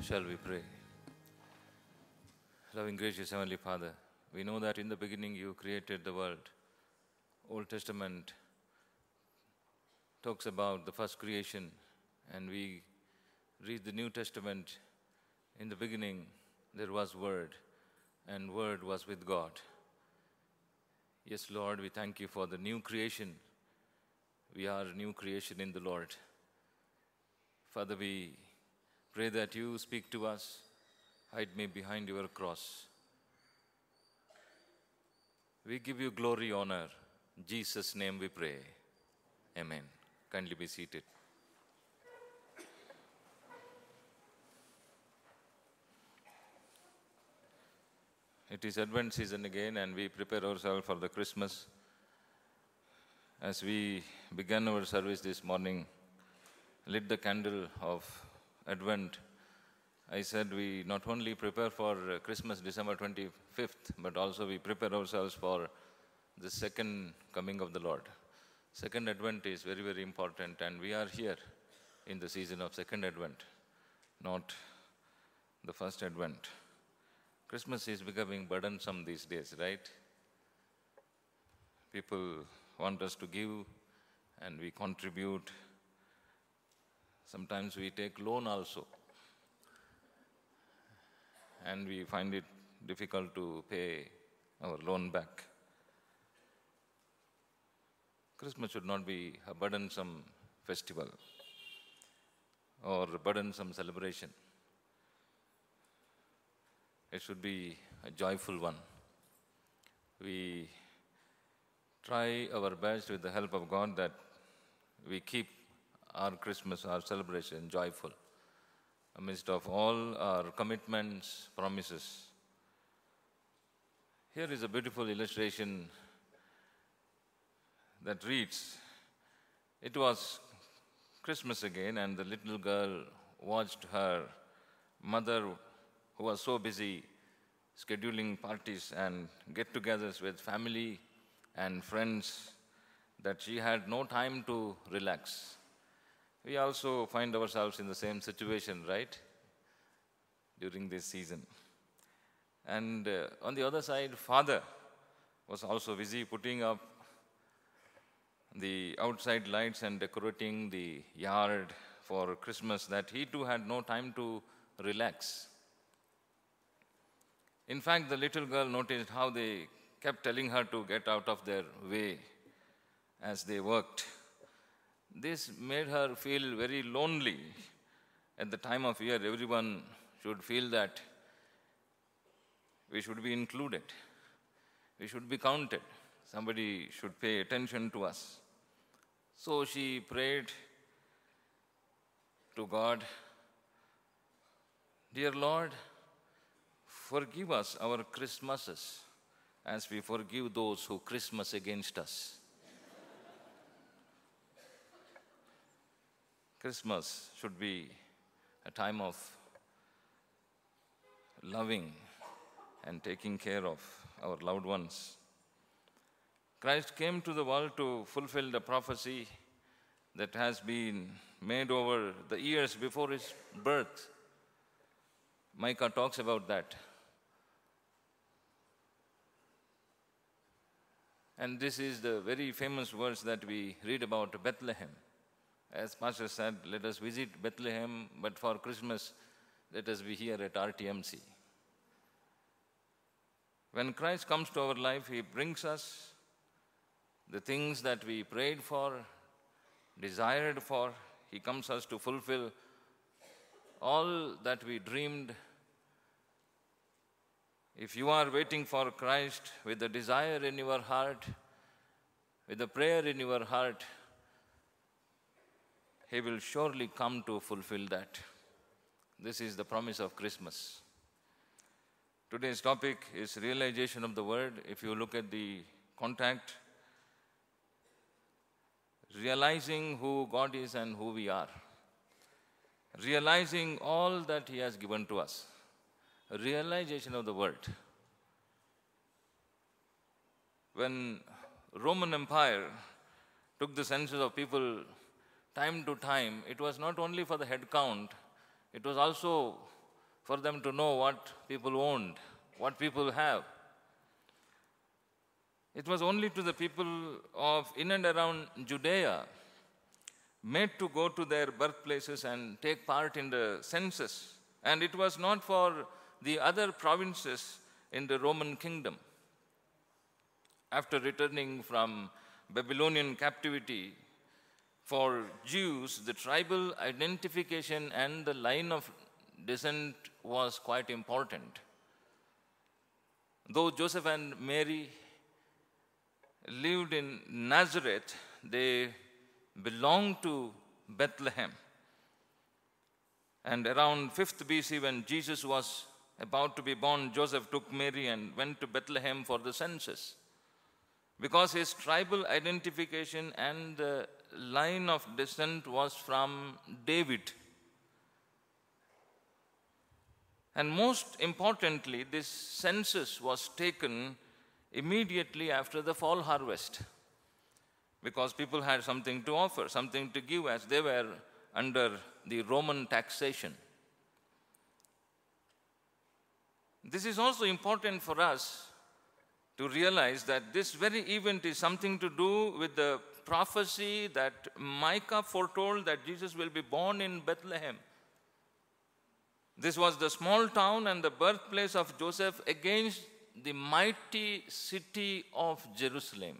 Shall we pray? Loving, gracious Heavenly Father, we know that in the beginning you created the world. Old Testament talks about the first creation, and we read the New Testament. In the beginning there was Word, and Word was with God. Yes, Lord, we thank you for the new creation. We are a new creation in the Lord. Father, we pray that you speak to us. Hide me behind your cross. We give you glory, honor. In Jesus' name we pray. Amen. Kindly be seated. It is Advent season again, and we prepare ourselves for the Christmas. As we began our service this morning, lit the candle of Advent, I said we not only prepare for Christmas, December 25th, but also we prepare ourselves for the second coming of the Lord. Second Advent is very, very important, and we are here in the season of second Advent, not the first Advent. Christmas is becoming burdensome these days, right? People want us to give, and we contribute. Sometimes we take loan also, and we find it difficult to pay our loan back. Christmas should not be a burdensome festival or a burdensome celebration. It should be a joyful one. We try our best with the help of God that we keep our Christmas, our celebration, joyful amidst of all our commitments, promises. Here is a beautiful illustration that reads, it was Christmas again, and the little girl watched her mother, who was so busy scheduling parties and get-togethers with family and friends, that she had no time to relax. We also find ourselves in the same situation, right, during this season. And on the other side, father was also busy putting up the outside lights and decorating the yard for Christmas, that he too had no time to relax. In fact, the little girl noticed how they kept telling her to get out of their way as they worked. This made her feel very lonely. At the time of year, everyone should feel that we should be included. We should be counted. Somebody should pay attention to us. So she prayed to God, "Dear Lord, forgive us our Christmases as we forgive those who Christmas against us." Christmas should be a time of loving and taking care of our loved ones. Christ came to the world to fulfill the prophecy that has been made over the years before his birth. Micah talks about that. And this is the very famous verse that we read about Bethlehem. As Pastor said, let us visit Bethlehem, but for Christmas, let us be here at RTMC. When Christ comes to our life, he brings us the things that we prayed for, desired for. He comes us to fulfill all that we dreamed. If you are waiting for Christ with a desire in your heart, with a prayer in your heart, he will surely come to fulfill that. This is the promise of Christmas. Today's topic is realization of the word. If you look at the contact, realizing who God is and who we are. Realizing all that he has given to us. A realization of the word. When Roman Empire took the census of people time to time, it was not only for the head count, it was also for them to know what people owned, what people have. It was only to the people of in and around Judea made to go to their birthplaces and take part in the census. And it was not for the other provinces in the Roman kingdom. After returning from Babylonian captivity, for Jews, the tribal identification and the line of descent was quite important. Though Joseph and Mary lived in Nazareth, they belonged to Bethlehem. And around 5th BC, when Jesus was about to be born, Joseph took Mary and went to Bethlehem for the census. Because his tribal identification and the line of descent was from David. And most importantly, this census was taken immediately after the fall harvest, because people had something to offer, something to give, as they were under the Roman taxation. This is also important for us to realize that this very event is something to do with the prophecy that Micah foretold that Jesus will be born in Bethlehem. This was the small town and the birthplace of Joseph against the mighty city of Jerusalem.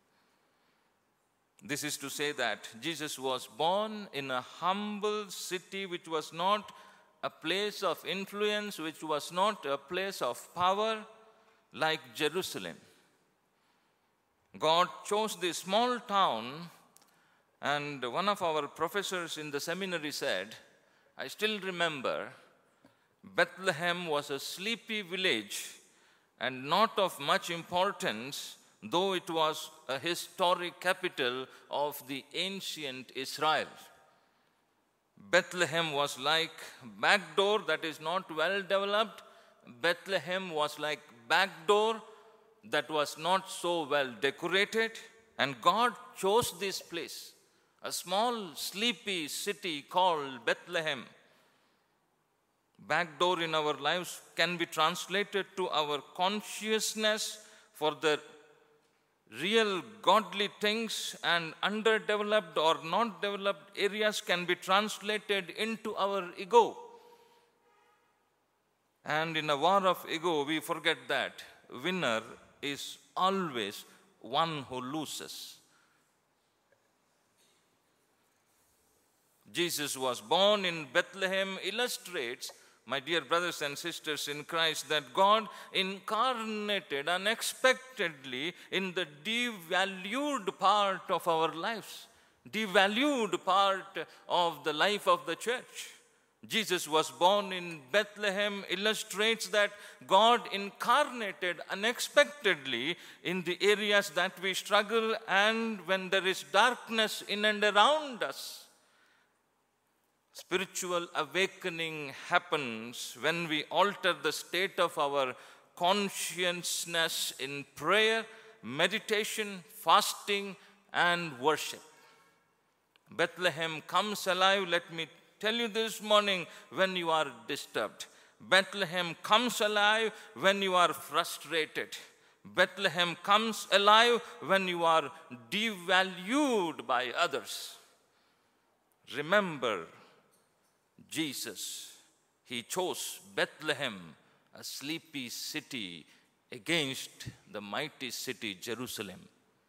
This is to say that Jesus was born in a humble city which was not a place of influence, which was not a place of power like Jerusalem. God chose this small town, and one of our professors in the seminary said, I still remember, Bethlehem was a sleepy village and not of much importance, though it was a historic capital of the ancient Israel. Bethlehem was like back door that is not well developed. Bethlehem was like back door that was not so well decorated. And God chose this place, a small sleepy city called Bethlehem. Back door in our lives can be translated to our consciousness for the real godly things, and underdeveloped or not developed areas can be translated into our ego. And in a war of ego, we forget that winner is always one who loses. Jesus was born in Bethlehem illustrates, my dear brothers and sisters in Christ, that God incarnated unexpectedly in the devalued part of our lives, devalued part of the life of the church. Jesus was born in Bethlehem illustrates that God incarnated unexpectedly in the areas that we struggle and when there is darkness in and around us. Spiritual awakening happens when we alter the state of our consciousness in prayer, meditation, fasting, and worship. Bethlehem comes alive, let me tell you this morning, when you are disturbed. Bethlehem comes alive when you are frustrated. Bethlehem comes alive when you are devalued by others. Remember, Jesus, he chose Bethlehem, a sleepy city, against the mighty city, Jerusalem.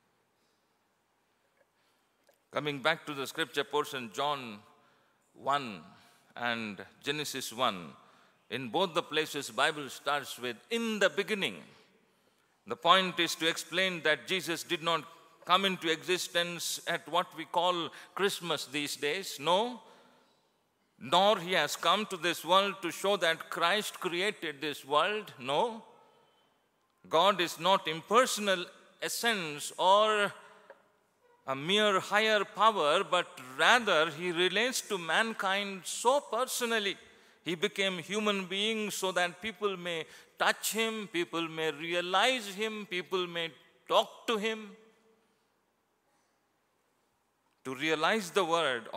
Coming back to the scripture portion, John 1 and Genesis 1, in both the places, Bible starts with, in the beginning. The point is to explain that Jesus did not come into existence at what we call Christmas these days. No. Nor he has come to this world to show that Christ created this world. No. God is not impersonal essence or a mere higher power, but rather he relates to mankind so personally. He became human being so that people may touch him, people may realize him, people may talk to him. To realize the word or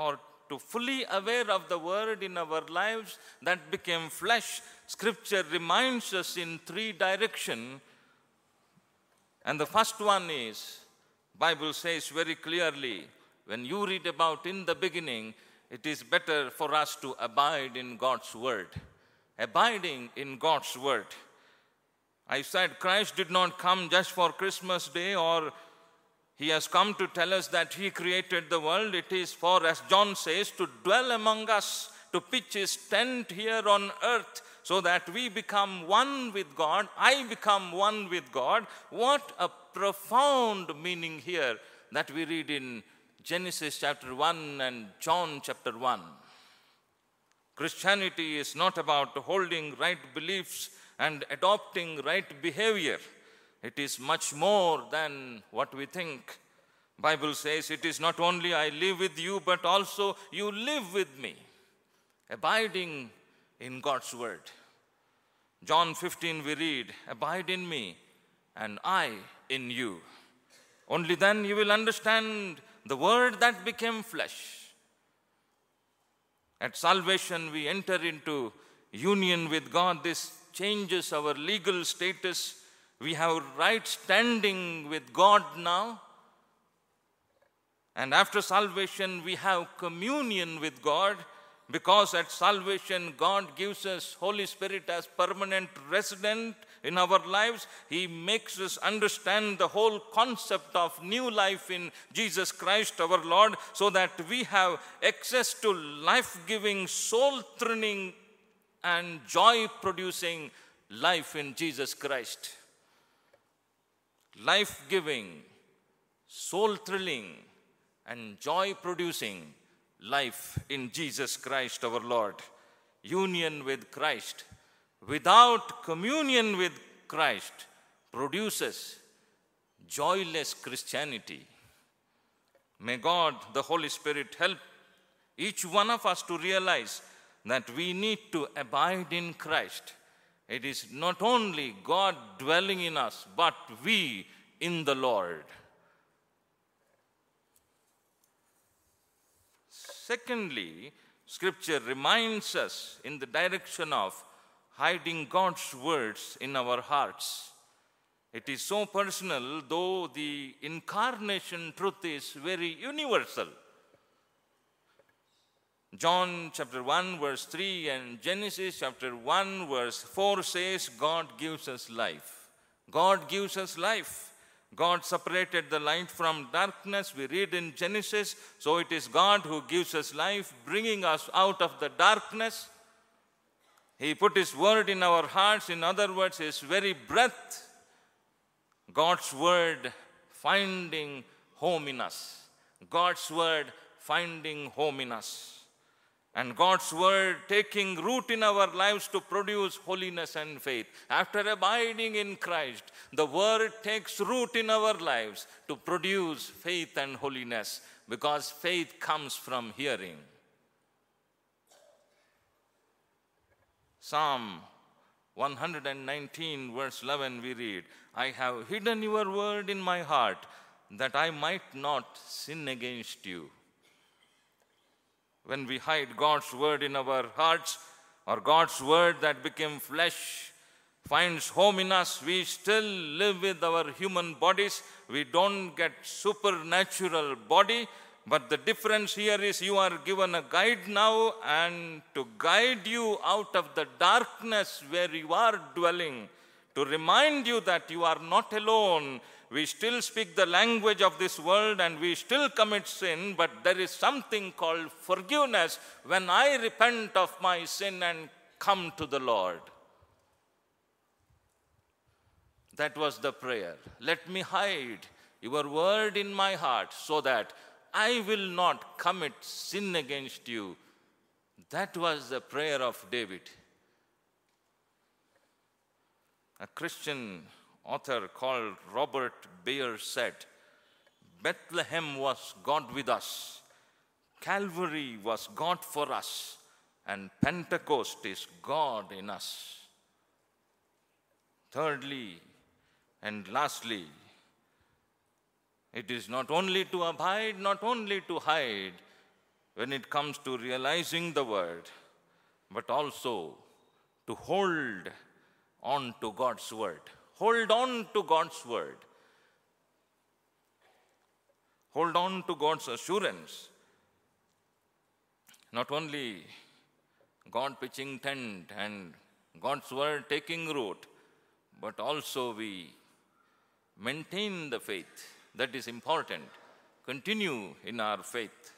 to fully aware of the Word in our lives that became flesh, Scripture reminds us in three directions. And the first one is, Bible says very clearly, when you read about in the beginning, it is better for us to abide in God's Word. Abiding in God's Word. I said Christ did not come just for Christmas Day, or He has come to tell us that He created the world. It is for, as John says, to dwell among us, to pitch His tent here on earth, so that we become one with God. I become one with God. What a profound meaning here that we read in Genesis chapter 1 and John chapter 1. Christianity is not about holding right beliefs and adopting right behavior. It is much more than what we think. Bible says it is not only I live with you, but also you live with me. Abiding in God's Word. John 15 we read, abide in me and I in you. Only then you will understand the Word that became flesh. At salvation, we enter into union with God. This changes our legal status. We have right standing with God now. And after salvation, we have communion with God, because at salvation, God gives us Holy Spirit as permanent resident in our lives. He makes us understand the whole concept of new life in Jesus Christ our Lord, so that we have access to life-giving, soul-thrilling and joy-producing life in Jesus Christ. Life-giving, soul-thrilling and joy-producing life in Jesus Christ our Lord. Union with Christ without communion with Christ produces joyless Christianity. May God, the Holy Spirit, help each one of us to realize that we need to abide in Christ. It is not only God dwelling in us, but we in the Lord. Secondly, Scripture reminds us in the direction of hiding God's words in our hearts. It is so personal, though the incarnation truth is very universal. John chapter 1 verse 3 and Genesis chapter 1 verse 4 says God gives us life. God gives us life. God separated the light from darkness. We read in Genesis, so it is God who gives us life, bringing us out of the darkness. He put His word in our hearts. In other words, His very breath, God's word finding home in us. God's word finding home in us. And God's word taking root in our lives to produce holiness and faith. After abiding in Christ, the word takes root in our lives to produce faith and holiness, because faith comes from hearing. Psalm 119 verse 11 we read, I have hidden your word in my heart that I might not sin against you. When we hide God's word in our hearts, or God's word that became flesh finds home in us, we still live with our human bodies. We don't get supernatural body. But the difference here is you are given a guide now, and to guide you out of the darkness where you are dwelling, to remind you that you are not alone. We still speak the language of this world and we still commit sin, but there is something called forgiveness when I repent of my sin and come to the Lord. That was the prayer. Let me hide your word in my heart so that I will not commit sin against you. That was the prayer of David. A Christian author called Robert Bayer said, Bethlehem was God with us, Calvary was God for us, and Pentecost is God in us. Thirdly and lastly, it is not only to abide, not only to hide, when it comes to realizing the word, but also to hold on to God's word. Hold on to God's word. Hold on to God's assurance. Not only God pitching tent and God's word taking root, but also we maintain the faith. That is important. Continue in our faith.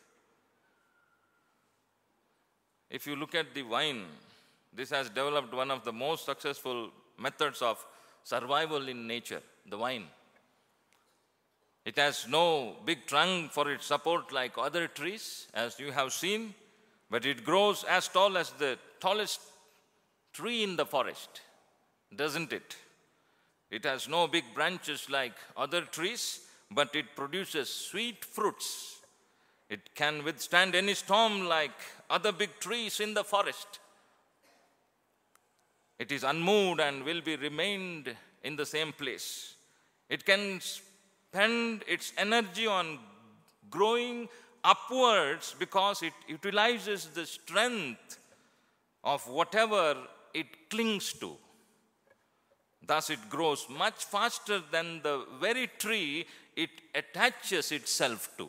If you look at the vine, this has developed one of the most successful methods of survival in nature, the vine. It has no big trunk for its support like other trees, as you have seen, but it grows as tall as the tallest tree in the forest, doesn't it? It has no big branches like other trees, but it produces sweet fruits. It can withstand any storm like other big trees in the forest. It is unmoved and will be remained in the same place. It can spend its energy on growing upwards because it utilizes the strength of whatever it clings to. Thus it grows much faster than the very tree it attaches itself to.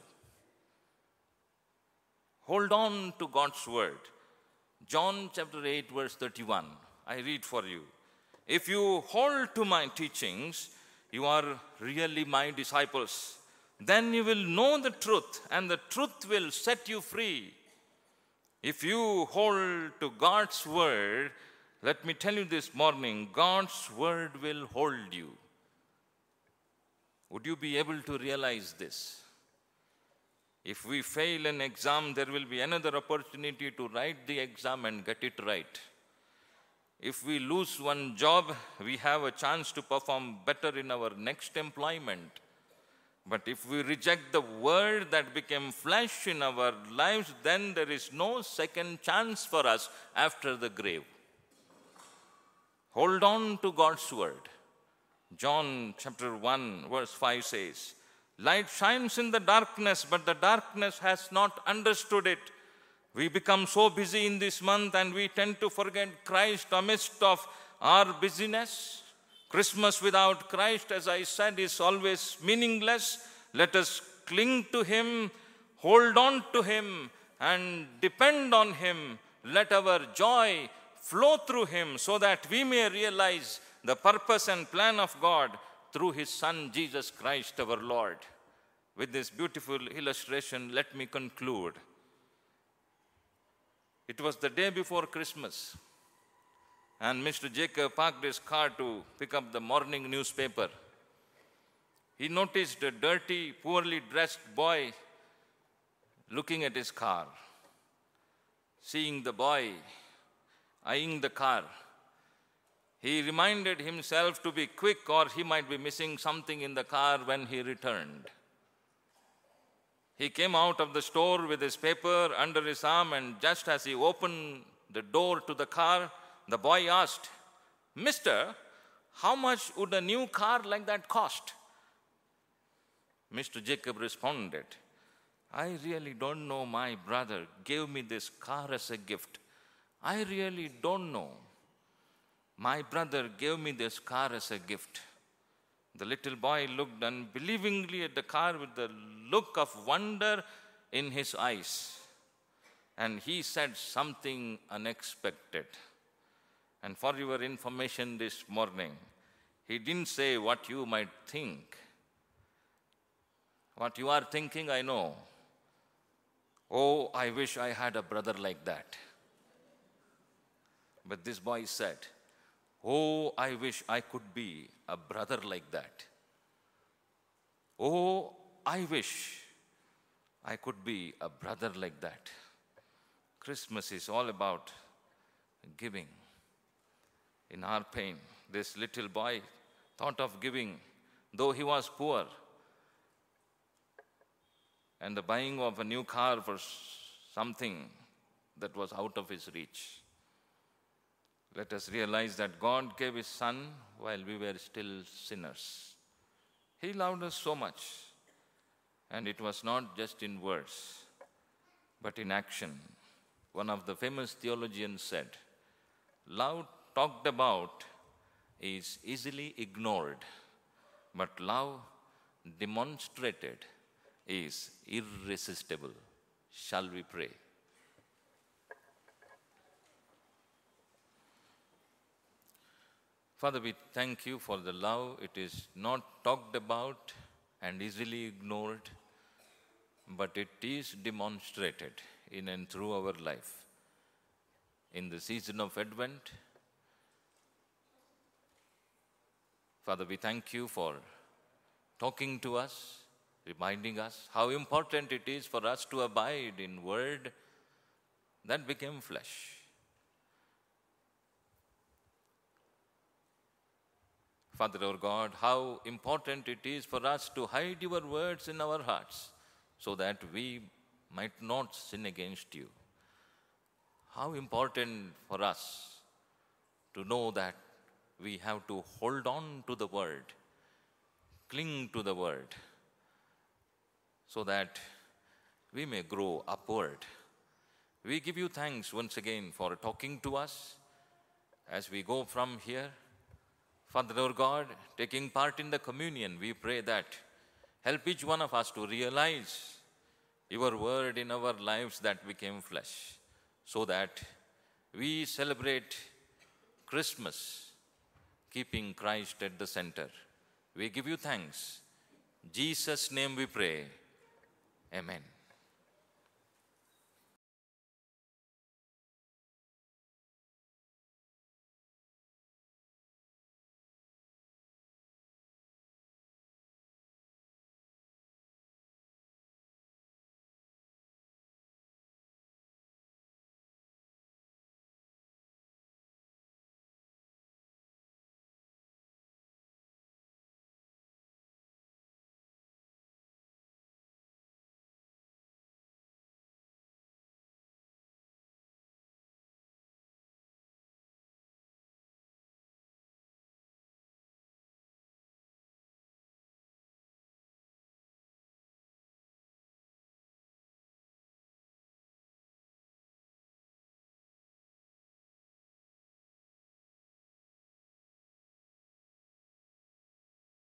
Hold on to God's word. John chapter 8 verse 31. I read for you. If you hold to my teachings, you are really my disciples. Then you will know the truth, and the truth will set you free. If you hold to God's word, let me tell you this morning, God's word will hold you. Would you be able to realize this? If we fail an exam, there will be another opportunity to write the exam and get it right. If we lose one job, we have a chance to perform better in our next employment. But if we reject the word that became flesh in our lives, then there is no second chance for us after the grave. Hold on to God's word. John chapter 1 verse 5 says, light shines in the darkness, but the darkness has not understood it. We become so busy in this month and we tend to forget Christ amidst of our busyness. Christmas without Christ, as I said, is always meaningless. Let us cling to Him, hold on to Him, and depend on Him. Let our joy flow through Him so that we may realize the purpose and plan of God through His Son, Jesus Christ our Lord. With this beautiful illustration, let me conclude. It was the day before Christmas, and Mr. Jacob parked his car to pick up the morning newspaper. He noticed a dirty, poorly dressed boy looking at his car. Seeing the boy eyeing the car, he reminded himself to be quick or he might be missing something in the car when he returned. He came out of the store with his paper under his arm, and just as he opened the door to the car, the boy asked, "Mister, how much would a new car like that cost?" Mr. Jacob responded, "I really don't know. My brother gave me this car as a gift. I really don't know. My brother gave me this car as a gift." The little boy looked unbelievingly at the car with the look of wonder in his eyes. And he said something unexpected. And for your information this morning, he didn't say what you might think. What you are thinking, I know. "Oh, I wish I had a brother like that." But this boy said, "Oh, I wish I could be a brother like that. Oh, I wish I could be a brother like that." Christmas is all about giving. In our pain, this little boy thought of giving, though he was poor, and the buying of a new car for something that was out of his reach. Let us realize that God gave His Son while we were still sinners. He loved us so much, and it was not just in words, but in action. One of the famous theologians said, love talked about is easily ignored, but love demonstrated is irresistible. Shall we pray? Father, we thank you for the love. It is not talked about and easily ignored, but it is demonstrated in and through our life. In the season of Advent, Father, we thank you for talking to us, reminding us how important it is for us to abide in Word that became flesh. Father our God, how important it is for us to hide your words in our hearts so that we might not sin against you. How important for us to know that we have to hold on to the Word, cling to the Word, so that we may grow upward. We give you thanks once again for talking to us as we go from here. Father our God, taking part in the communion, we pray that help each one of us to realize your word in our lives that became flesh, so that we celebrate Christmas, keeping Christ at the center. We give you thanks. In Jesus' name we pray. Amen.